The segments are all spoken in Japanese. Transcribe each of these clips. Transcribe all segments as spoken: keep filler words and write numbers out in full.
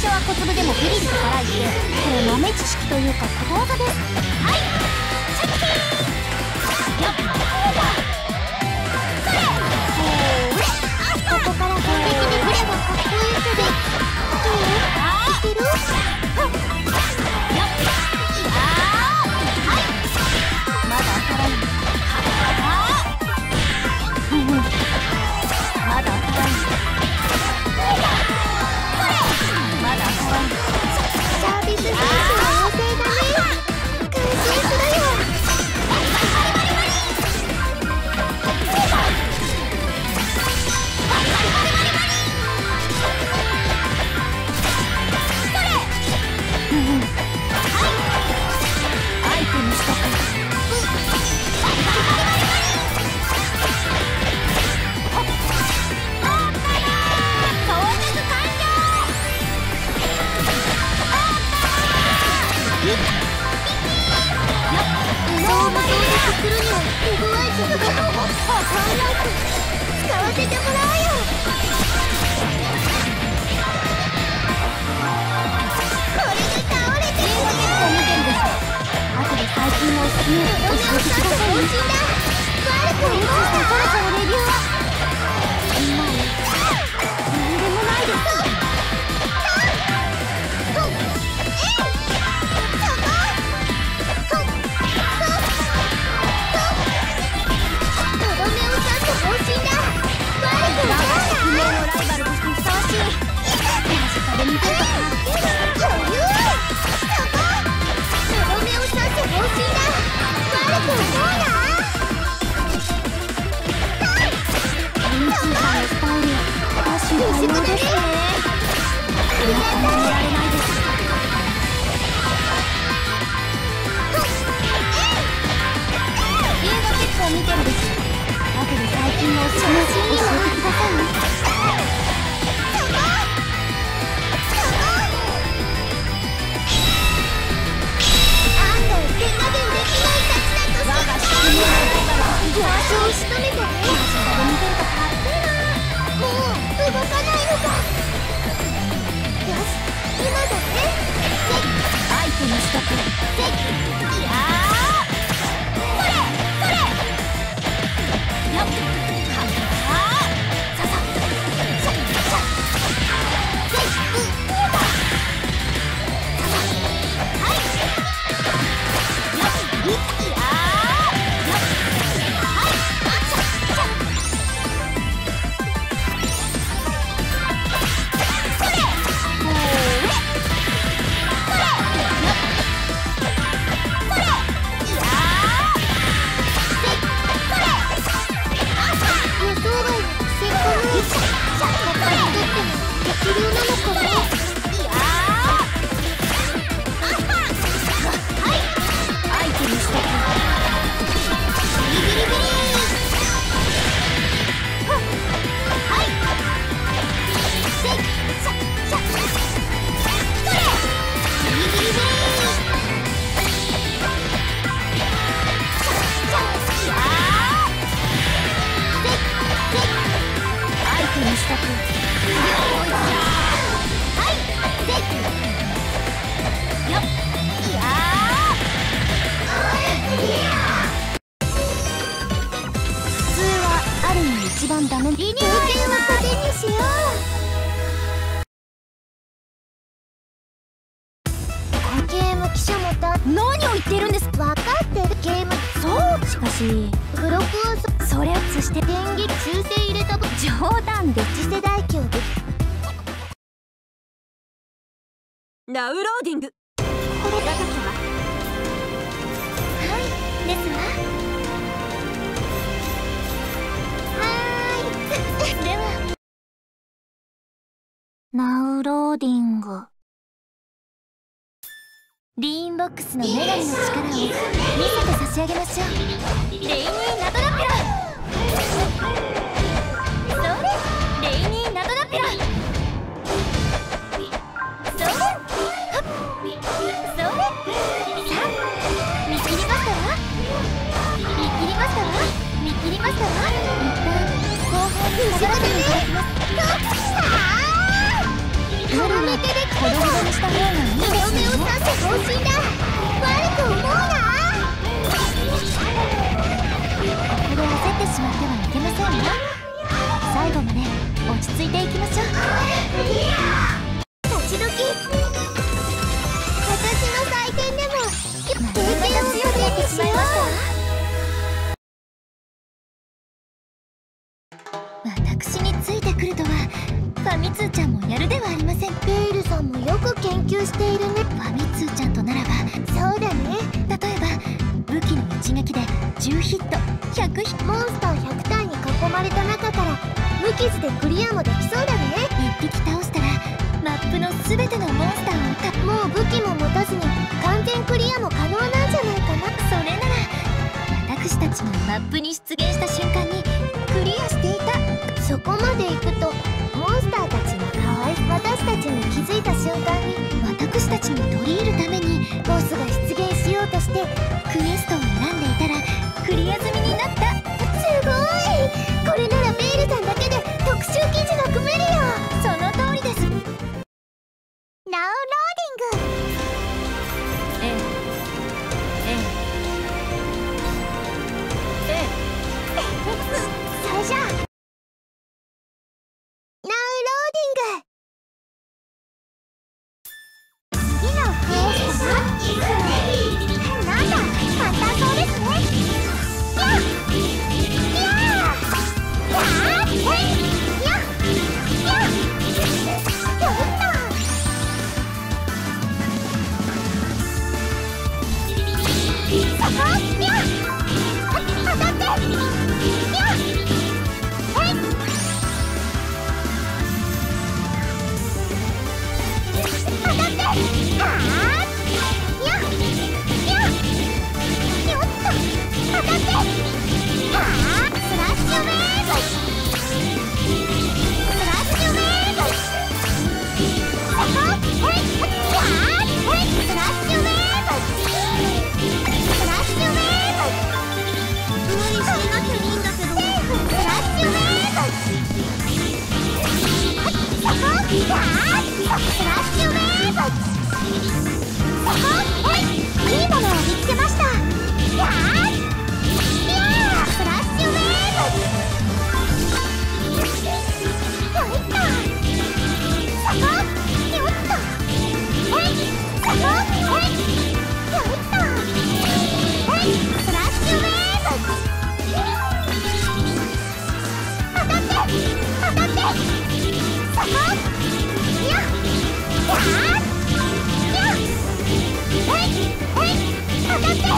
初は小粒でもピリリと辛いって、これ豆知識というかことわざです。はいシャキーよっそれほーここから攻撃でくればかっこいいけど、どういける？よっはいまだ当たらない。まだ当たらない。まだ当たらない。サービス精神旺盛だね。感心するよ。アイテムしたか。するには手強い術がわかんないと使わせてもらうよ。これで倒れてるわけだ。見てるでしょ。後で最近のおすすめを教えてくださいね。悪くない。そろそろレビューは今ね何でもないです。見てるでしょ。後で最近のおすすめを教えてくださいね。案外手加減できないたちだとさ。我が宿命の場所を仕留めてね。マジで見てるとかっこいいな。もう動かないのか。よし今だね。アイテムしとく。いやーそれそれよっはっささシャッシャッせっう見えたささはいよっいやーよっはいシャッシャッそれほーれそれよっそれいやーせっそれ予想外のせっかくシャッシャッここにとっても激流なのかね。いやーあっはいアイテムしたくビリビリビリはっはいせっシャッシャッそれビリビリビリシャッシャッいやーアイテムしたくはいでよっいや普通はある意味一番ダメ。リニューアルは糧にしよう。ゲーム記者もだ。何を言ってるんです。分かってるゲーム。そうしかし付録をそれをつして電撃修正入れたぶ冗談で次世代競技ナウローディング。これだときははいですわ。はーいではナウローディング。リーンボックスの女神の力を見せて差し上げましょう。レイニーナドラピュラ。それレイニーナドラピュラ。それはっそれさあ見切りましたわ。見切りましたわ。見切りましたわ。一旦後半に下がっていただきます。絡めてできた。 せんわ。最後まで落ち着いていきましょう。立ちどき、私の採点でも経験を強くなってしまいました。私についてくるとはファミ通ちゃんもやるではありません。ベイルさんもよく研究しているね。ファミ通ちゃんとならばそうだね。例えば武器の一撃でじゅうヒットひゃくヒット、モンスターひゃく体に囲まれた中から無傷でクリアもできそうだね。いっぴき倒したらマップの全てのモンスターをたもう武器も持たずに完全クリアも可能なんじゃないかな。それなら私たちもマップに出現した瞬間にクリアしていた。そこまで行くとモンスターたちがかわい私たちに気づいた瞬間に私たちに取り入るためにボスが出現しようとしてクエストを選んでいたらクリア済みになった。すごい。これならベイルさんだけで特集記事が組めるよ。その通りです。ナウローディング。ええええええそれじゃあナウローディング。次のクエストはなんだ、簡単そうですね。やっやーやーへいやっやっよっとそこやっ当たってやっへい当たってあーやっやっよっと当たってあースラッシュウェーブスラッシュウェーブそこへいやーへいスラッシュウェーブスラッシュウェーブ無理しなきゃいいんだけどセーフスラッシュウェーブそこやースラッシュウェーブそこへいいいものを見つけました。やーやースラッシュウェーブよいっとそこよっとへいそこへいよいっとへいスラッシュウェーブ当たって当たってそこやっやーやっへいへい当たってやっ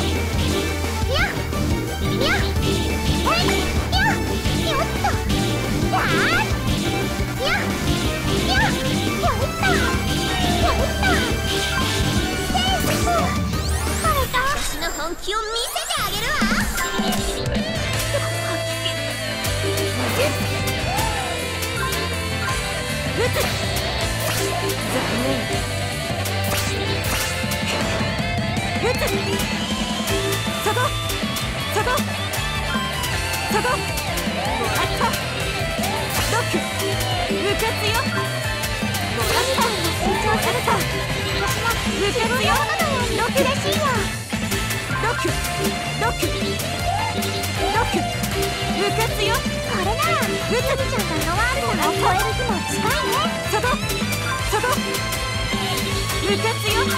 やっへいやっよっとやーやっやっよいっとよいっとセーフ。これか私の本気を見せてあげるわ。撃つ残念撃つそこそこそこもらったロック受けつよもらった成長された受けつよロック嬉しいよロックロックロック受けつよこれならうつみちゃんがノワールさんを超える日も近いね。そこそこ受けつようつ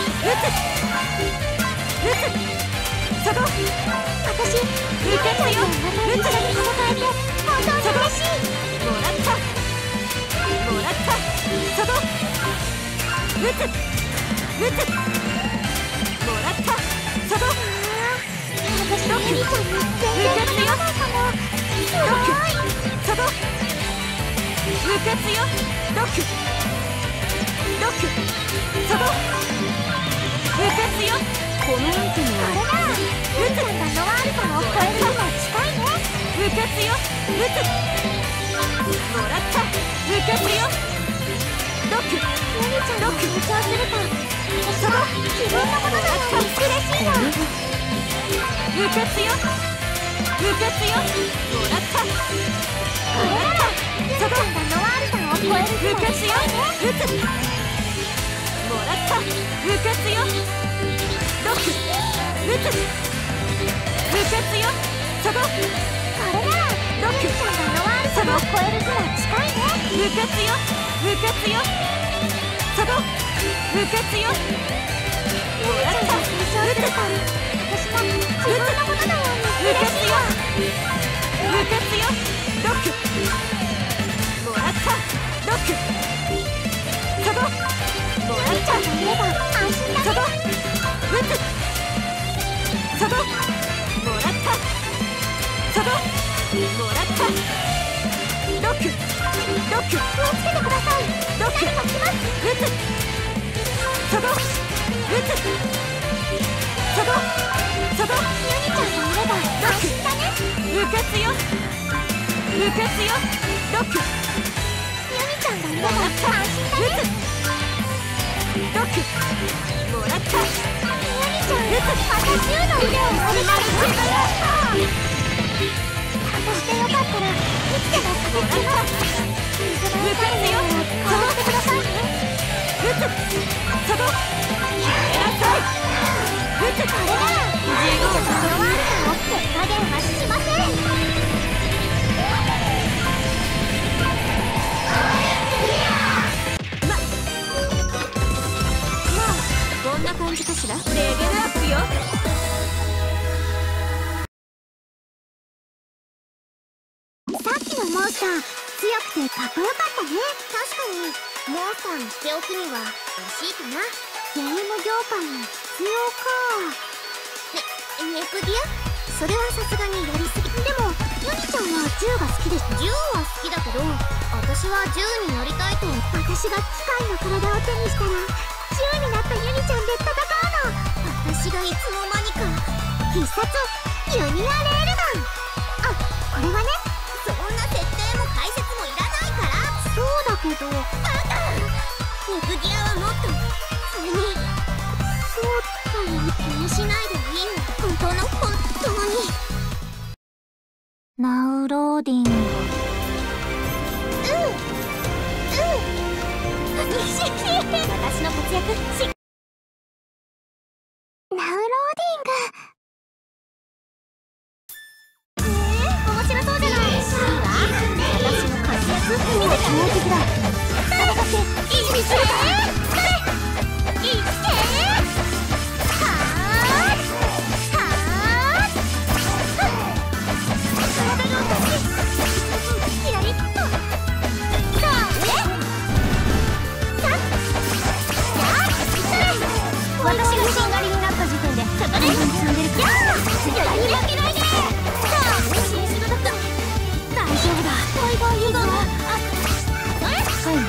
うつそこ私受けつようつがに戦えて本当に嬉しい。もらったもらったそこうつうつもらったそこ私のユニちゃんに全然勝てないかも。すごいそこ受けつよロックロックそこ受けつよこのアイテムはこれならうつがノワールさんを超えるのも近いね。受けつようつもらった受けつよロックユニちゃんが成長すると私は自分のものだって嬉しいよ。受けつよ受けつよもらったこれならそこがノワールさんを超える日も近いね。うつもらった受けつよロックうつ受けつよそここれならロックちゃんがノワール様を超える日は近いね。 無血よ無血よそこ無血よ。 ユミちゃんが成長するたび私も自分のもののように無血よ無血よ。ロックもらったロックそこもらったユミちゃんがいれば安心だね。 そこ打つそこもらったそこもらったロックロック気をつけてください。 ロック何か来ます。 打つそこ打つそこそこユミちゃんがいれば安心だね。 無血よ無血よロックユミちゃんがいれば安心だね。 ロックもらったユミちゃん、また銃の腕を振り回してくれた。そしてよかったらいつでも駆けつけます。水が痛いのならかわってくださいね。 打つそこやめなさい打つこれなら自分のノワールも手加減はしません。 こんな感じかしら。レベルアップよ。 さっきのモンスター強くてかっこよかったね。確かにモンスターにしておくには惜しいかな。ゲーム業界に必要か。え、ネクディア？それはさすがにやりすぎ。でもユミちゃんは銃が好きでしょ。銃は好きだけど私は銃に乗りたいと。私が機械の体を手にしたら銃になったユニちゃんで戦うの。私がいつの間にか必殺ユニアレールガン。あ、これはね、そんな設定も解説もいらないから。そうだけどバカ。ネクディアはもっとそれにそうだよ。気にしないでいいよ。本当の本当に。ナウローディング。うんうん私の活躍しナウローディング。えー、面白そうじゃない。いいわ、私の活躍見せてあげて。だっていいですね。いってはーはー体の私キラリッとさあね。私がしんがりになった時点でそこで進んでるから。やあやり負けないで。さあ新種のだった。大丈夫だ。バイバイユガはあそれ近いな。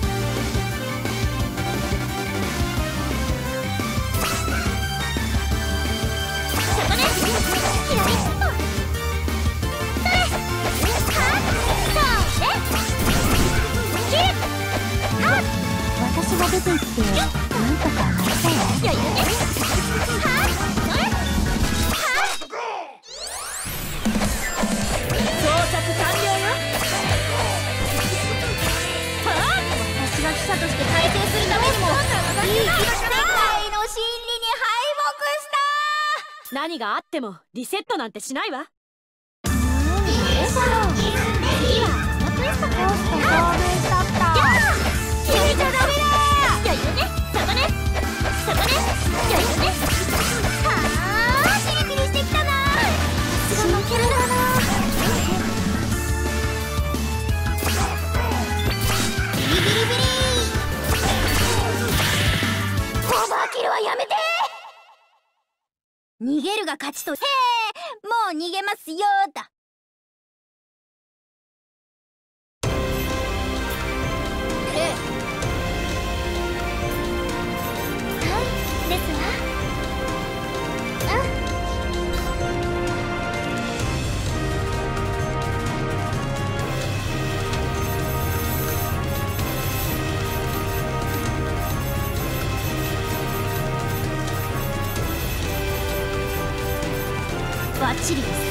そこでキラリッとそれはっそうねキルはっ私が出て行ってなんとかなりたいわ。余裕ね。はっそれはっ装着完了よ。はあ私が記者として改正するためにもいい世界の真理に敗北した。 何があってもリセットなんてしないわ。 うーん、どれだろう。次はこのクエストコースと合流しちゃった。消えちゃダメだ。余裕ね。そこねそこね余裕ね。はあピリピリしてきたな。さすが負けるだな。ビリビリビリオーバーキルはやめて。逃げるが勝ちと。へえ、もう逃げますよーだ。ですわ。バッチリです。